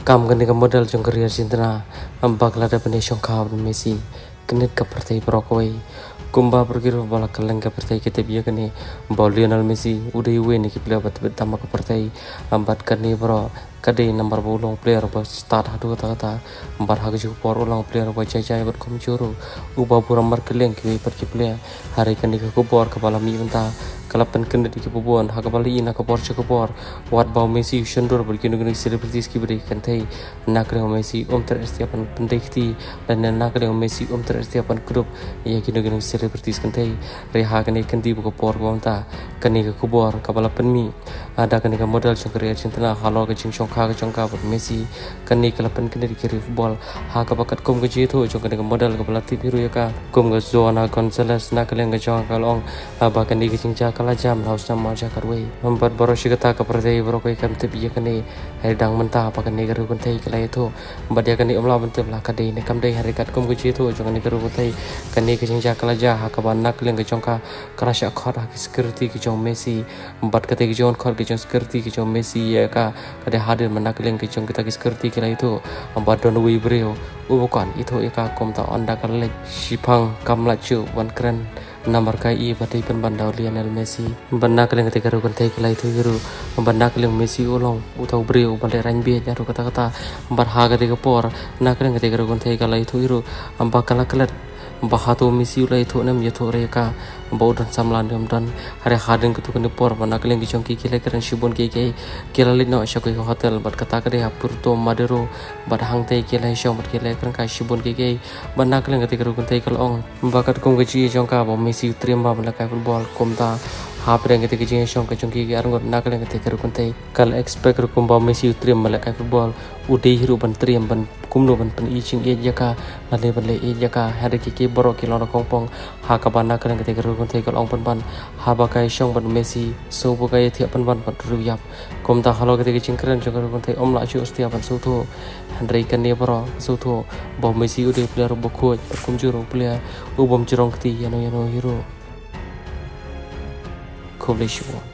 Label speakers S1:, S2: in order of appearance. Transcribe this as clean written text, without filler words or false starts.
S1: Kam gani ka modal jong career Argentina ambak lada bani shongkha Messi kenit ka partai Brokawai kumba pergiru bola kaleng ka partai kita biya kani Lionel Messi udai we ni kipla bat betama ka partai ambat kani bro kadai number bolong player ba start hadu kata ambat hagi por ulang player ba jai bat kom churu uba pura mar keleng ki pat ki player hari kani ka kubor kepala mi unta kalapan kena di kebubuan hakapali ina kapor cakapor wat bau Messi shendur berkini gini selebritis ki beri kantai nak dengan Messi ter setiapan pendekti dan nak dengan Messi ter setiapan grup ya kini gini selebritis kantai reha kani kanti buka por wanta kani ke kubor kapala penmi ada kani ke modal cengkeri Argentina halo ke cengkha buat Messi kani kalapan kini di kiri football hakapakat kum ke jitu cengkeri ke modal kapala biru ya ka kum ke Joana Gonzalez nak dengan ke cengkha kalong bahkan di cengkha kala jam haus nama jakarway membuat boros kata ke partai Brokawai kam tebi kani hari dang mentah apa kani garu kuntai kala itu membuat dia kani umlah bentuk lah kadai ne kam dai hari kat kum kuci itu jangan garu kuntai kani ke jengja kala jah hakaban nak leng ke jongka kerasya khot hak security ke jong Messi membuat kata ke jong khot ke jong security ke jong Messi ya ka kada hadir menak leng ke jong kita ke security kala itu membuat don wi breo ubukan itu ya ka kom ta onda kala sipang kam lacu wan keren nomor kai pada ipan bandau Lionel Messi benak yang ketika rukun tay kelai itu guru benak yang Messi ulang utau beriu balik ranjbi jaru kata-kata berharga ketika por nak yang ketika rukun tay kelai itu guru ambak kalah kelat bahatu Messi ulai itu nem yaitu mereka bau dan samlan dan hari hadin ketukan por benak yang kicongki kila keren shibun kiki kila lino syakui hotel bat kata kade Porto Madero bat hang tay kila syom bat kila keren kai shibun kiki benak yang ketika rukun tay kalong bakat kum gaji jongka bau Messi terima belakai football kumta hampir yang ketika jenis syong kecongki ke arngot nak yang ketika rukun tay kal expect rukum bau Messi terima belakai football udai hiru ban terima ban kumno ban pen icing jaka bale jaka hari kiki borok kilor kongpong hakaban nak yang ketika rukun tay kalong ban habakai syong ban Messi so bukai tiap ban ruyap kumta halo ketika cingkeren jongka rukun tay omla ju setiap ban suto Henry kan dia bro suto bau Messi udai player bokoj berkumjuru player ubom jerong keti yano hero Kobleshu